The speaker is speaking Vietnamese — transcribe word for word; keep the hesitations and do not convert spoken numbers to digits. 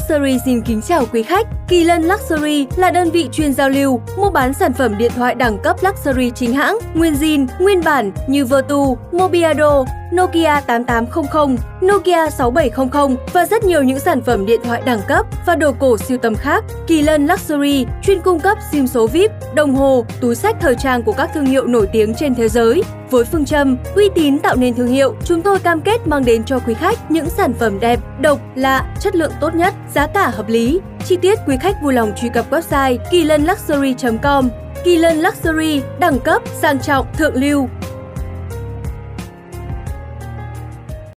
Luxury xin kính chào quý khách. Kỳ Lân Luxury là đơn vị chuyên giao lưu, mua bán sản phẩm điện thoại đẳng cấp Luxury chính hãng, nguyên zin, nguyên bản như Vertu, Mobiado, Nokia tám tám không không, Nokia sáu bảy không không và rất nhiều những sản phẩm điện thoại đẳng cấp và đồ cổ sưu tầm khác. Kỳ Lân Luxury chuyên cung cấp sim số vi ai pi, đồng hồ, túi xách thời trang của các thương hiệu nổi tiếng trên thế giới. Với phương châm uy tín tạo nên thương hiệu, chúng tôi cam kết mang đến cho quý khách những sản phẩm đẹp, độc, lạ, chất lượng tốt nhất, giá cả hợp lý. Chi tiết quý khách vui lòng truy cập website kỳ lân luxury chấm com. Kỳ Lân Luxury, đẳng cấp, sang trọng, thượng lưu.